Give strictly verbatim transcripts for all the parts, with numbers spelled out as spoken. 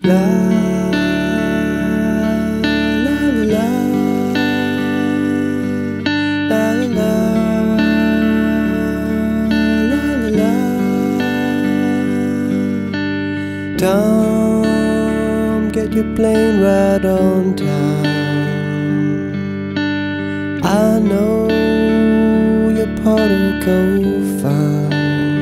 La la la la la la la la. Tom, get your plane right on time. I know your part will go fine.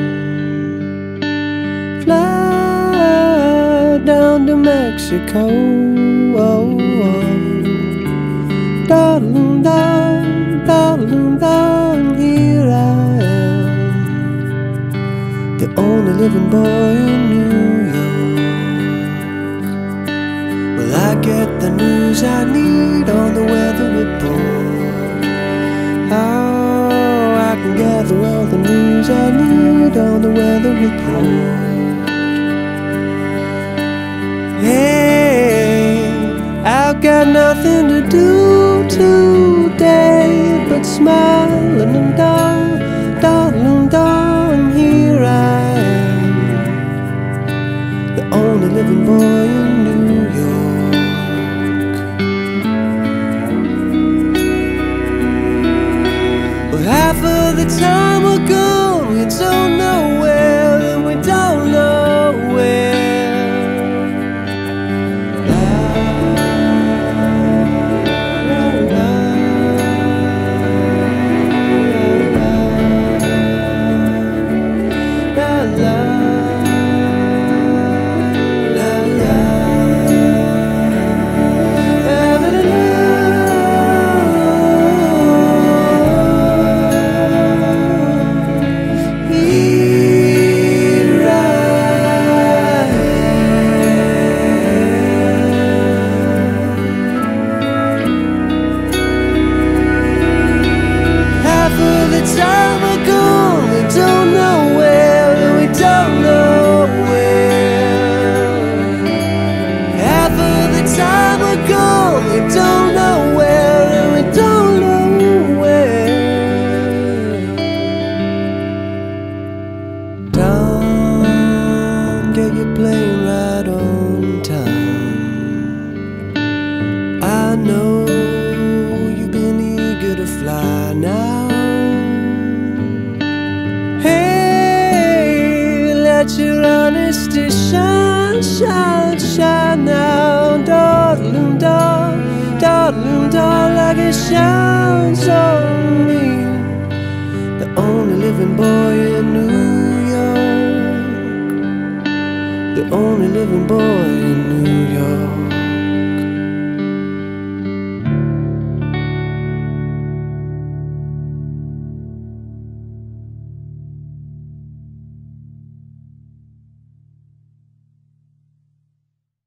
Fly down to Mexico. Oh, oh. Darling, darling, darling, darling, here I am, the only living boy in New York. Well, I get the news I need on the weather report. Oh, I can gather all the news I need on the weather report. Hey, I've got nothing to do today but smile and darling, darling, darling, here I am, the only living boy in New York. Well, half of the time we're gone, we don't know where, and we don't know where. Time we're gone, we don't know where, and we don't know where. Half of the time we're gone, we don't know where, and we don't know where. Tom, get your plane right on time. I know you've been eager to fly now. Let your honesty shine, shine, shine now, darling, darling, darling, darling, like it shines on me, the only living boy in New York, the only living boy